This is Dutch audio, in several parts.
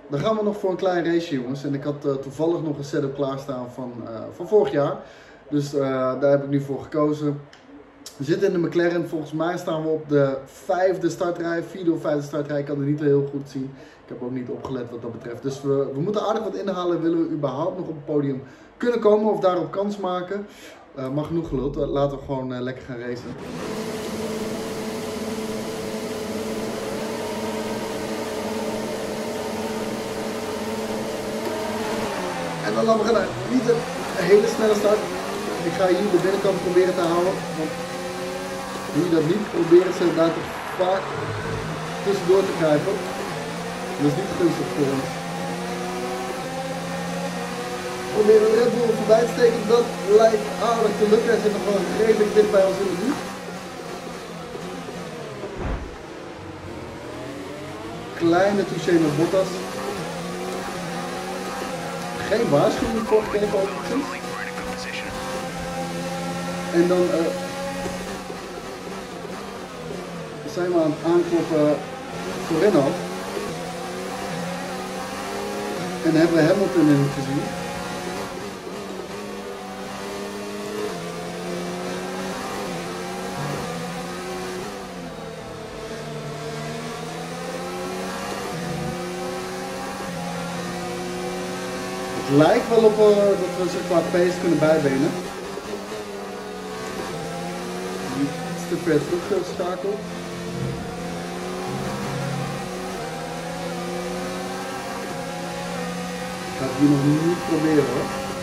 Dan gaan we nog voor een klein race, jongens. En ik had toevallig nog een setup klaarstaan van vorig jaar. Dus daar heb ik nu voor gekozen. We zitten in de McLaren. Volgens mij staan we op de vijfde startrij. Vierde of vijfde startrij. Ik kan het niet heel goed zien. Ik heb ook niet opgelet wat dat betreft. Dus we moeten aardig wat inhalen. Willen we überhaupt nog op het podium kunnen komen of daarop kans maken. Maar genoeg geluld. Laten we gewoon lekker gaan racen. En dan laten we gaan. Niet een hele snelle start. Ik ga hier de binnenkant proberen te houden. Want doe je dat niet, proberen ze daar toch vaak tussendoor te kruipen. Dat is niet gunstig voor ons. Proberen de Red Bull voorbij te steken. Dat lijkt aardig te lukken. Hij zit nog wel redelijk dicht bij ons in de buurt. Kleine touché met Bottas. Geen waarschuwing voor gegeven overigens. En dan zijn we aan het aankloppen voor Renault. En hebben we Hamilton in het gezien. Het lijkt wel op dat we ze qua pace kunnen bijbenen. Iets te ver teruggeschakeld. Ik ga het hier nog niet proberen hoor.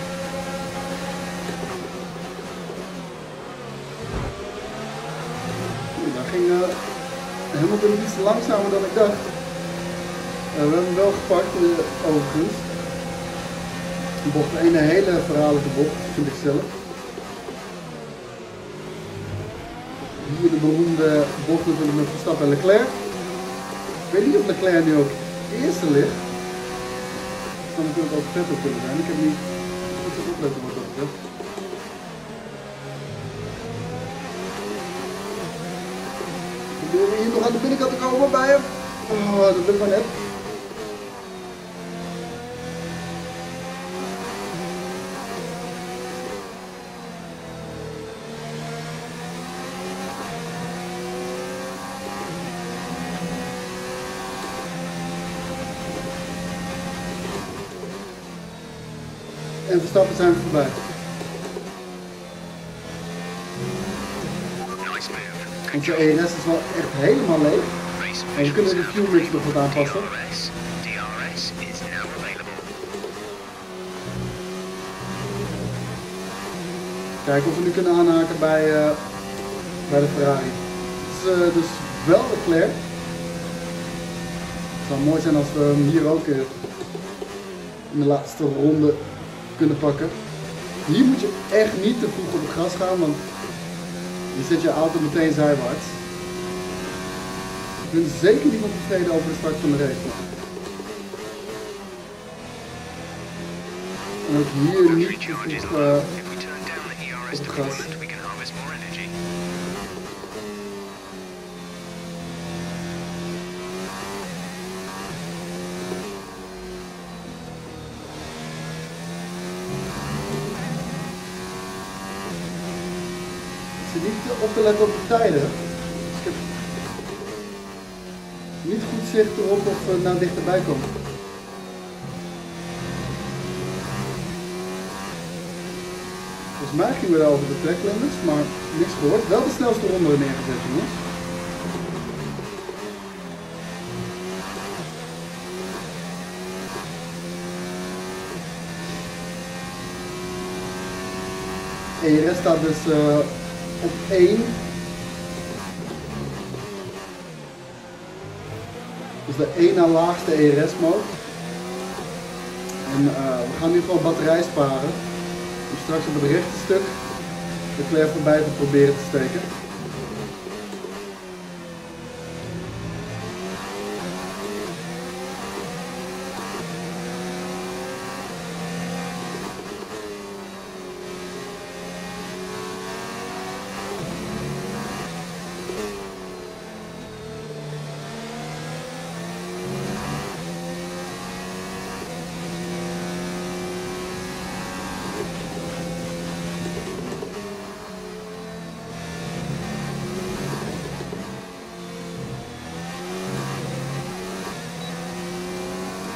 Daar ging Hamilton iets langzamer dan ik dacht. We hebben hem wel gepakt overigens. Bocht een hele verhalige bocht, vind ik zelf. Hier de beroemde bocht natuurlijk met Verstappen en Leclerc. Ik weet niet of Leclerc nu ook eerste ligt. Dat zou natuurlijk ook vet op kunnen zijn. Ik heb niet goed opletten wat dat betreft. Proberen we hier nog aan de binnenkant te komen bij hem. Oh, dat lukt maar net. En Verstappen zijn we voorbij. Onze ERS is wel echt helemaal leeg. En we kunnen de fuel mix nog wat aanpassen. Kijken of we nu kunnen aanhaken bij de Ferrari. Het is dus wel Leclerc. Het zou mooi zijn als we hem hier ook in de laatste ronde kunnen pakken. Hier moet je echt niet te vroeg op het gas gaan, want je zet je auto meteen zijwaarts. Ik ben zeker niet tevreden over de start van de race. En ook hier niet te vroeg op het gas. Niet op te letten op de tijden. Dus ik heb niet goed zicht erop of we nou dichterbij komen. Volgens mij gingen we daar over de track limits, maar niks gehoord. Wel de snelste ronde neergezet, jongens. ERS staat dus op 1. Dus de 1 na laagste ERS-mode. En we gaan nu gewoon batterij sparen. Om straks op het rechte stuk de Leclerc voorbij te proberen te steken.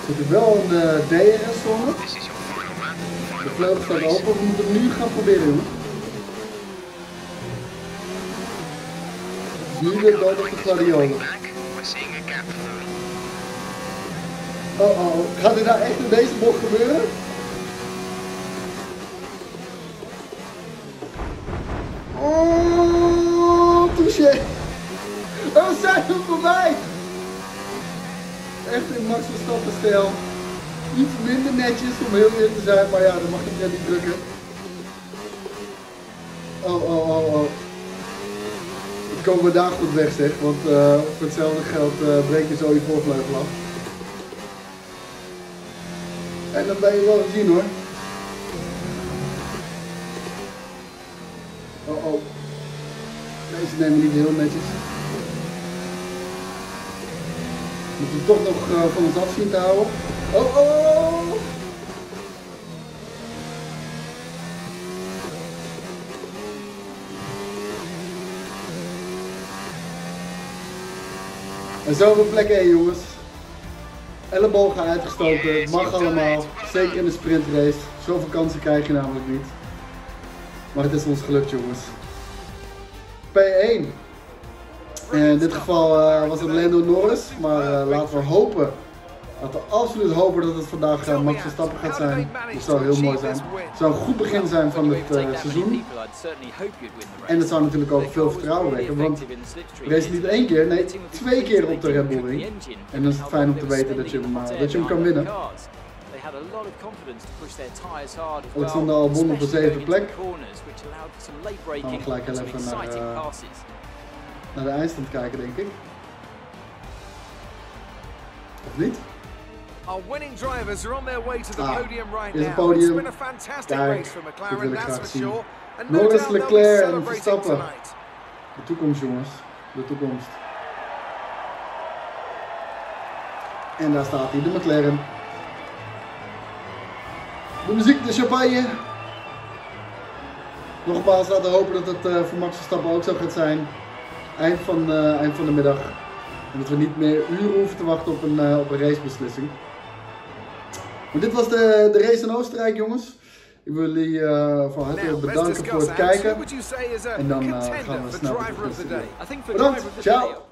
zit er wel een DRS-zone. De vleugel staat open, we moeten het nu gaan proberen, jongens. Nu de dood op de gladiolen. Oh, gaat dit nou echt in deze bocht gebeuren? Oh, touché! En we zijn er voorbij! Echt in Max Verstappen stijl. Iets minder netjes om heel eerlijk te zijn, maar ja, dan mag ik net niet drukken. Oh. Ik kom me daar goed weg, zeg, want voor hetzelfde geld breek je zo je voorvleugel af. En dan ben je wel gezien, hoor. Oh. Deze nemen we niet heel netjes. Moeten we toch nog van ons af zien te houden. Oh. En zo op plek 1, jongens. Ellebogen uitgestoken, het mag allemaal. Zeker in de sprintrace. Zoveel kansen krijg je namelijk niet. Maar het is ons gelukt, jongens. P1. En in dit geval was het Lando Norris. Maar laten we hopen. Laten we absoluut hopen dat het vandaag Max Verstappen gaat zijn. Dat zou heel mooi zijn. Het zou een goed begin zijn van het seizoen. En het zou natuurlijk ook veel vertrouwen wekken. Want we racen niet 1 keer, nee 2 keer op de Red Bull Ring. En dan is het fijn om te weten dat je hem kan winnen. Alexander Albon op de 7e plek. Gaan we gelijk heel even naar de eindstand kijken, denk ik. Of niet? Our winning drivers are on their way to the podium right is het now. podium. It's been a fantastic race for McLaren, that's for sure. And no Norris, doubt they'll be Leclerc en celebrating Verstappen. tonight. De toekomst, jongens. De toekomst. En daar staat hij, de McLaren. De muziek, de champagne. Nogmaals, laten we hopen dat het voor Max Verstappen ook zo gaat zijn. Eind van de middag. En dat we niet meer uren hoeven te wachten op een racebeslissing. Maar dit was de race in Oostenrijk, jongens. Ik wil jullie van harte bedanken voor het kijken. En dan gaan we snel naar de beslissing. Bedankt, ciao!